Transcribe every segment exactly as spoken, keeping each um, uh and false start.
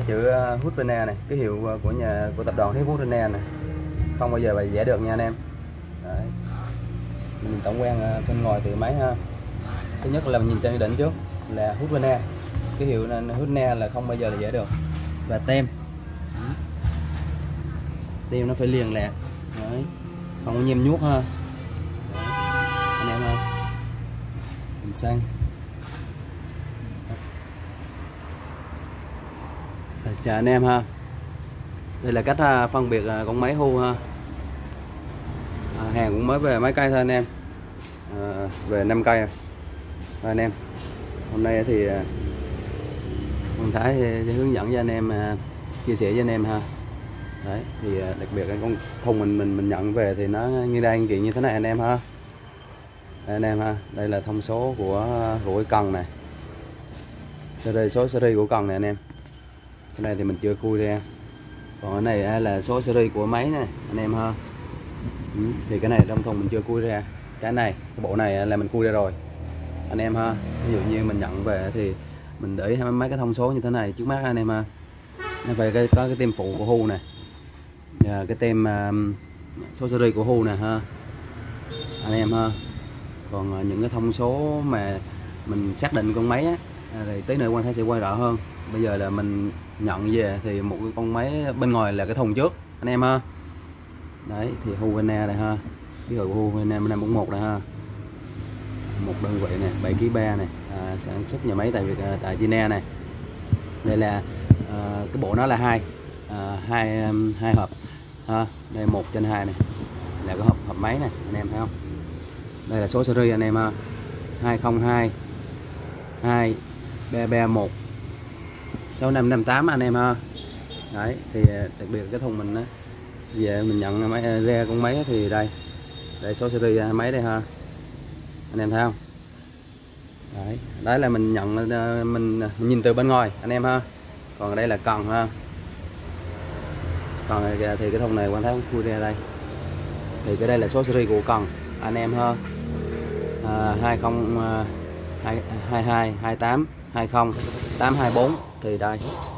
cái chữ hút Rene này, cái hiệu của nhà của tập đoàn Hút Rene này, không bao giờ bài vẽ được nha anh em. Đấy. Mình nhìn tổng quan bên ngoài từ máy ha. Thứ nhất là mình nhìn trên đỉnh trước là hút Rene, cái hiệu hút Rene là không bao giờ là vẽ được. Và tem, tem nó phải liền lạc. Đấy. Không có nhem nhuốc ha. Đấy. Anh em ha, mình xăng. Chào anh em ha. Đây là cách phân biệt con máy Hu ha. À, hàng cũng mới về mấy cây thôi anh em. À, về năm cây rồi anh em. Hôm nay thì ông Thái sẽ hướng dẫn cho anh em, chia sẻ với anh em ha. Đấy, thì đặc biệt cái con thùng mình mình mình nhận về thì nó như đây anh kiện như thế này anh em ha. Đây anh em ha, đây là thông số của của cái cần này. Series số series của cần này anh em. Cái này thì mình chưa khui ra. Còn cái này là số series của máy này anh em ha. Ừ, thì cái này trong thùng mình chưa khui ra. Cái này, cái bộ này là mình khui ra rồi anh em ha. Ví dụ như mình nhận về thì mình để mấy cái thông số như thế này trước mắt anh em ha. Nó phải cái, có cái tem phụ của Hu này, và cái tem uh, số series của Hu nè ha anh em ha. Còn những cái thông số mà mình xác định con máy á, thì tí nữa Quang Thái sẽ quay rõ hơn. Bây giờ là mình nhận về thì một cái con máy bên ngoài là cái thùng trước anh em ha. Đấy, thì Hu Rene này ha, cái hiệu của Hu Rene năm bốn một này ha, một đơn vị này, bảy ki lô gam này, à, sản xuất nhà máy tại Việt tại China này. Đây là à, cái bộ nó là hai à, hai hai hộp ha. Đây một trên hai này là cái hộp hộp máy này anh em thấy không. Đây là số series anh em ha, hai không hai hai ba ba một sáu năm năm tám anh em ha. Đấy, thì đặc biệt cái thùng mình á, về mình nhận máy ra con máy thì đây, đây số series máy đây ha anh em thấy không. Đấy, đấy là mình nhận, mình nhìn từ bên ngoài anh em ha. Còn đây là cần ha. Còn này thì cái thùng này Quang Thái khui ra đây. Thì cái đây là số series của cần anh em ha. À, hai không hai hai hai tám hai không tám hai bốn thì đây.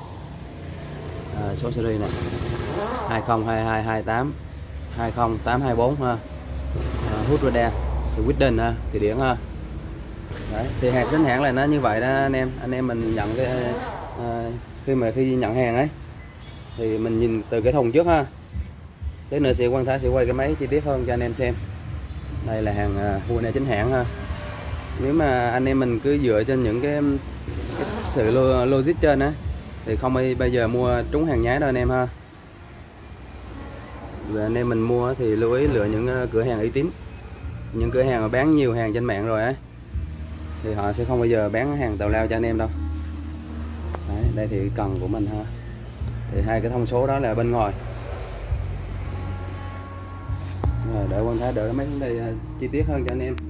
À, số series này hai không hai hai hai tám hai không tám hai bốn ha. À, hút Rene Sweden ha, thì điển ha. Đấy, thì hàng chính hãng là nó như vậy đó anh em. Anh em mình nhận cái à, khi mà khi nhận hàng ấy thì mình nhìn từ cái thùng trước ha. Thế nữa sẽ Quang Thái sẽ quay cái máy chi tiết hơn cho anh em xem. Đây là hàng Hu Rene chính hãng ha. Nếu mà anh em mình cứ dựa trên những cái, cái sự logic trên á thì không bây giờ mua trúng hàng nhái đâu anh em ha. Và anh em mình mua thì lưu ý lựa những cửa hàng uy tín, những cửa hàng mà bán nhiều hàng trên mạng rồi ấy thì họ sẽ không bao giờ bán hàng tào lao cho anh em đâu. Đấy, đây thì cần của mình ha. Thì hai cái thông số đó là bên ngoài. Rồi để Quang Thái đỡ mấy cái đây chi tiết hơn cho anh em.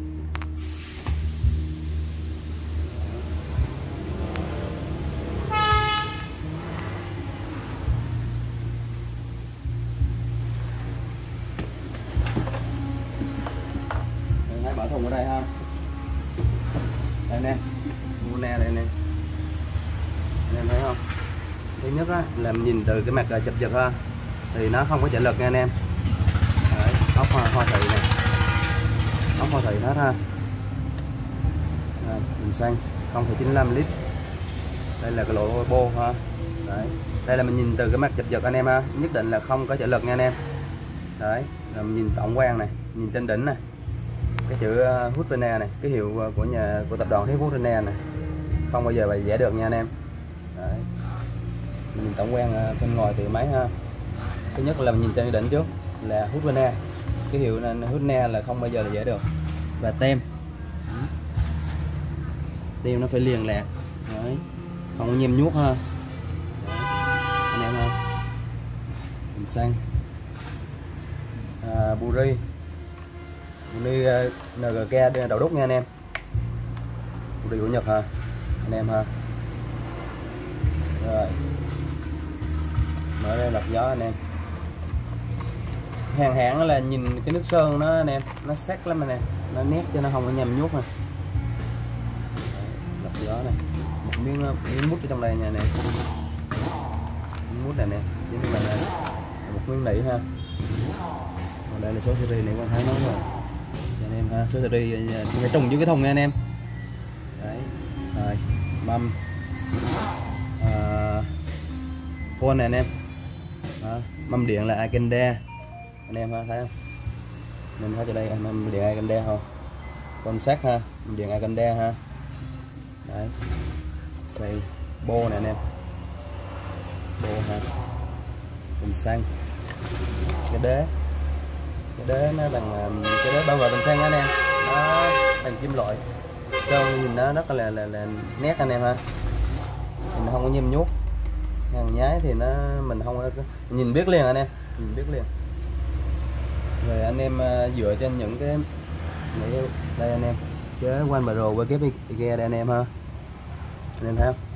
Hãy bỏ thùng ở đây ha. Đây nè, mua nè đây nè. Anh em thấy không? Thứ nhất á, là mình nhìn từ cái mặt chụp giật ha, thì nó không có trợ lực nha anh em. Đấy, ốc hoa, hoa thị này, ốc hoa thị hết ha. Rồi, mình xăng không phẩy chín lăm lít. Đây là cái lỗ bô ha. Đấy, đây là mình nhìn từ cái mặt chụp giật anh em ha, nhất định là không có trợ lực nha anh em. Đấy, rồi mình nhìn tổng quan này, nhìn trên đỉnh này, cái chữ hút Rene này, cái hiệu của nhà của tập đoàn Hút Rene này, không bao giờ bài vẽ được nha anh em. Đấy. Mình nhìn tổng quan bên ngoài từ máy ha. Thứ nhất là mình nhìn trên đỉnh trước là hút Rene, cái hiệu hút Rene là không bao giờ là vẽ được. Và tem, tem nó phải liền lạc. Đấy. Không có nhem nhuốc ha. Đấy. Anh em ha. Mình xăng à, Buri Buri en giê ca đầu đúc nha anh em. Buri của Nhật ha anh em ha. Rồi mở ra lọc gió anh em. Hàng hãng là nhìn cái nước sơn nó anh em, nó sắc lắm anh em, nó nét cho nó không có nhầm nhuốc nè. Lọc gió này, một miếng miếng mút ở trong đây nha anh em. hút này nè, chính là một nguyên nỉ ha. Còn đây là số series này con thấy nó rồi anh em ha, số series phải trùng dưới cái thùng nha anh em. Đấy, rồi mâm à, con này anh em. Đó, mâm điện là Akenda anh em ha, thấy không? Mình thấy cho đây mâm điện Akenda không? Con sắt ha, mâm điện Akenda ha. Đấy, xây bô này anh em, bô ha, bình xăng, cái đế, cái đế nó bằng cái đế bao gồm bình xăng anh em, nó bằng kim loại, trông nhìn nó rất là là, là nét anh em ha, mình không có nhem nhuốc, hàng nhái thì nó mình không có nhìn biết liền anh em, nhìn biết liền. Rồi anh em dựa trên những cái đây anh em, chế One Pro với kép IKEA đây anh em ha, anh em thấy không?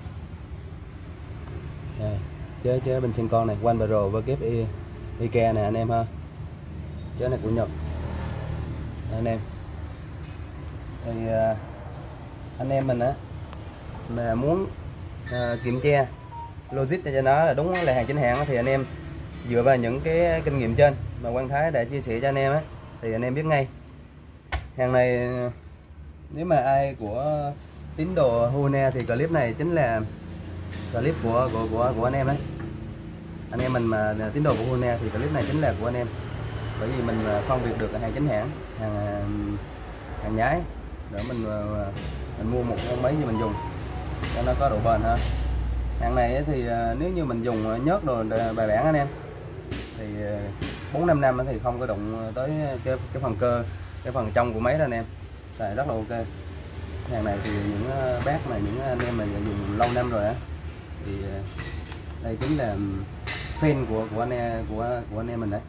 Đây, chế chế bình xăng con này One Pro với kép IKEA này anh em ha, chế này của Nhật đây, anh em. Thì uh, anh em mình á mà muốn uh, kiểm tra logic cho nó là đúng là hàng chính hãng thì anh em dựa vào những cái kinh nghiệm trên mà Quang Thái đã chia sẻ cho anh em á, thì anh em biết ngay hàng này. Nếu mà ai của tín đồ Hune thì clip này chính là clip của của của, của anh em đấy. Anh em mình mà tín đồ của Hune thì clip này chính là của anh em, bởi vì mình phân biệt được hàng chính hãng, hàng hàng nhái để mình mình mua một con máy như mình dùng cho nó có độ bền ha. Hàng này thì nếu như mình dùng nhớt đồ bài bản anh em thì bốn năm năm thì không có đụng tới cái cái phần cơ, cái phần trong của máy đó anh em, xài rất là ok. Hàng này thì những bác này, những anh em mà dùng lâu năm rồi á thì đây chính là fan của của anh em của của anh em mình đấy.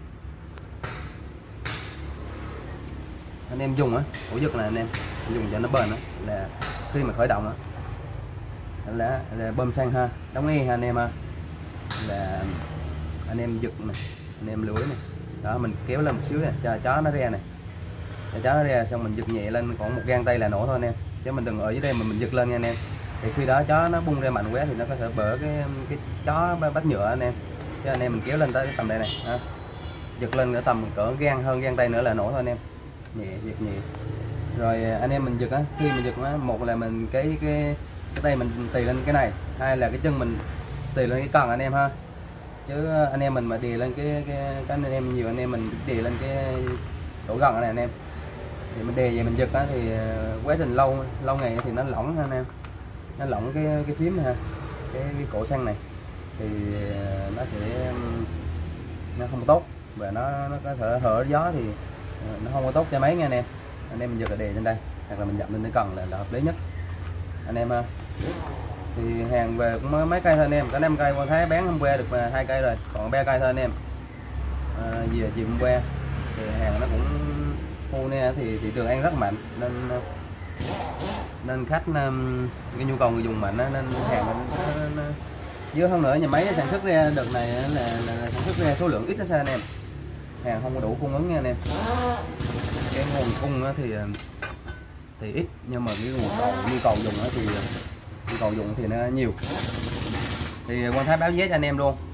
Anh em dùng á, ổ giật này anh em dùng cho nó bền á, là khi mà khởi động á là, là bơm xăng ha, đóng e ha anh em ha, là anh em giật này, anh em lưới này, đó mình kéo lên một xíu này cho chó nó ra này, cho chó nó ra xong mình giật nhẹ lên còn một gang tay là nổ thôi anh em, chứ mình đừng ở dưới đây mà mình giật lên nha anh em, thì khi đó chó nó bung ra mạnh quá thì nó có thể bỡ cái cái chó bắt nhựa anh em, chứ anh em mình kéo lên tới tầm đây này ha. Giật lên ở tầm cỡ gang hơn gang tay nữa là nổ thôi anh em, nhẹ giật nhẹ. Rồi anh em mình giật á, khi mình giật á, một là mình cái cái cái tay mình tì lên cái này, hai là cái chân mình tì lên cái cần anh em ha, chứ anh em mình mà đè lên cái cái cái anh em nhiều anh em mình đè lên cái chỗ gần này anh em, thì mình đè vậy mình giật á thì quá trình lâu lâu ngày thì nó lỏng ha anh em, nó lỏng cái cái phím ha, cái, cái cổ xăng này thì nó sẽ nó không tốt và nó nó có thể hở gió thì nó không có tốt cho máy nha anh em. Anh em mình giật cái đè trên đây hoặc là mình dặm lên cái cần là, là hợp lý nhất anh em ha. Thì hàng về cũng mới mấy cây thôi anh em, có năm cây Quang Thái bán hôm qua được mà hai cây rồi, còn ba cây thôi anh em. À, về chiều hôm qua thì hàng nó cũng Hune thì thị trường ăn rất mạnh nên nên khách cái nhu cầu người dùng mạnh nên hàng nó, nó, nó dứa hơn nữa. Nhà máy sản xuất ra đợt này là, là, là sản xuất ra số lượng ít sao anh em, hàng không có đủ cung ứng nha anh em. Cái nguồn cung thì thì ít nhưng mà cái nguồn cầu nhu cầu dùng thì nhu cầu dùng thì nó nhiều, thì Quang Thái báo giá cho anh em luôn.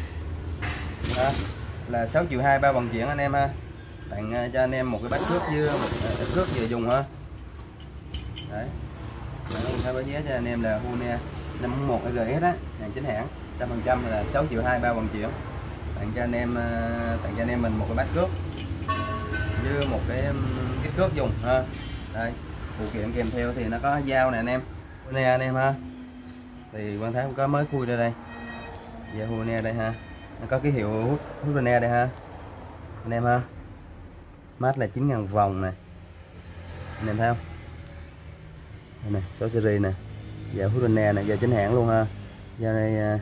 Đó, là sáu triệu hai bao vận chuyển anh em ha, tặng cho anh em một cái bát cước với một bát cước về dùng ha. Đấy, Quang Thái báo giá cho anh em là Hune năm một R S á, hàng chính hãng trăm phần trăm là sáu triệu hai bao vận chuyển, tặng cho anh em tặng cho anh em mình một cái bát cước với một cái cái cước dùng ha. Đây, phụ kiện kèm theo thì nó có dao nè anh em, Hune anh em ha. Thì Quang Thái có mới khui ra đây, dao Hune đây ha, nó có cái hiệu hút hút Hune đây ha anh em ha. Mát là chín ngàn vòng này anh em thấy không, đây này số series nè, dao hút Hune này, dao chính hãng luôn ha. Dao này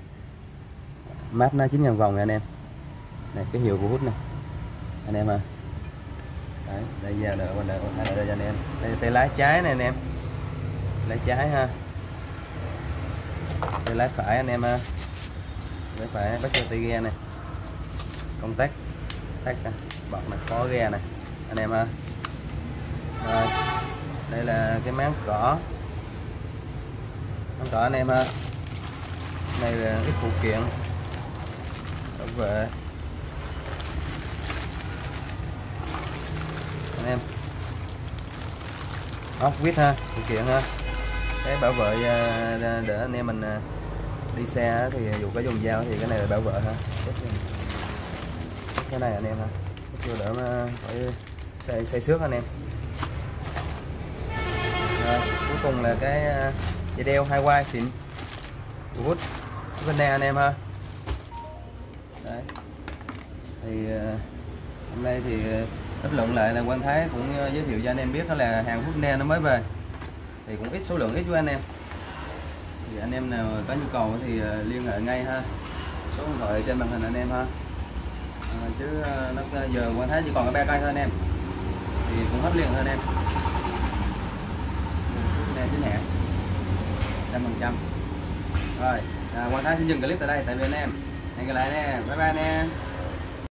mát nó chín ngàn vòng này anh em, này cái hiệu của hút này anh em ha. Đấy, đây giờ đợi mình đợi đợi đây cho anh em. Đây tay lái trái này anh em, lái trái ha, tay lái phải anh em ha, lái phải bắt cho tay ghe này, công tắc tắt bật này, có ghe này anh em ha. Rồi đây là cái máng cỏ, máng cỏ anh em ha. Đây là ít phụ kiện bảo vệ anh em, ốc vít ha, phụ kiện ha, cái bảo vệ để anh em mình đi xe thì dù có dùng dao thì cái này là bảo vệ ha, cái này anh em ha, chưa đỡ mà phải xây xây xước anh em. Rồi, cuối cùng là cái dây đeo hai quai xịn của Wood bên đây anh em ha. Đấy. Thì hôm nay thì kết luận lại là Quang Thái cũng giới thiệu cho anh em biết đó là hàng Woodland nó mới về thì cũng ít số lượng ít với anh em, thì anh em nào có nhu cầu thì liên hệ ngay ha, số điện thoại trên màn hình anh em ha. À, chứ nó giờ Quang Thái chỉ còn cái ba cây thôi anh em thì cũng hết liền thôi anh em. Này chính hãng trăm phần trăm. Rồi à, Quang Thái xin dừng clip tại đây tại vì anh em hẹn gặp lại anh em, bye bye anh em.